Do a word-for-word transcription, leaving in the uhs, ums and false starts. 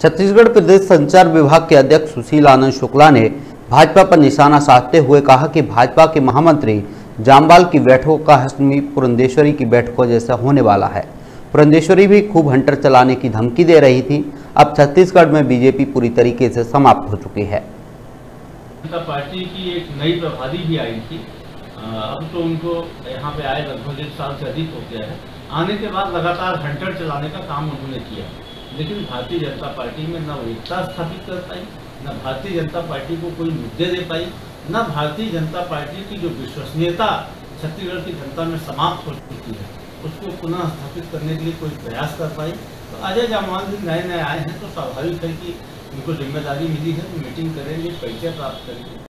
छत्तीसगढ़ प्रदेश संचार विभाग के अध्यक्ष सुशील आनंद शुक्ला ने भाजपा पर निशाना साधते हुए कहा कि भाजपा के महामंत्री जामवाल की बैठकों का हस्तमी पुरंदेश्वरी की बैठकों जैसा होने वाला है। पुरंदेश्वरी भी खूब हंटर चलाने की धमकी दे रही थी। अब छत्तीसगढ़ में बीजेपी पूरी तरीके से समाप्त हो चुकी है। जनता पार्टी की एक नई प्रभारी भी आई थी। अब तो उनको यहाँ पे आए लगभग एक साल से अधिक हो गया है। आने के बाद लगातार हंटर चलाने का काम उन्होंने किया, लेकिन भारतीय जनता पार्टी में न वो एकता स्थापित कर पाई, न भारतीय जनता पार्टी को कोई मुद्दे दे पाई, न भारतीय जनता पार्टी की जो विश्वसनीयता छत्तीसगढ़ की जनता में समाप्त हो चुकी है उसको पुनः स्थापित करने के लिए कोई प्रयास कर पाई। तो अजय जामवाल भी नए नए आए हैं, तो स्वाभाविक है कि उनको जिम्मेदारी मिली है, मीटिंग करेंगे, परिचय प्राप्त करेंगे।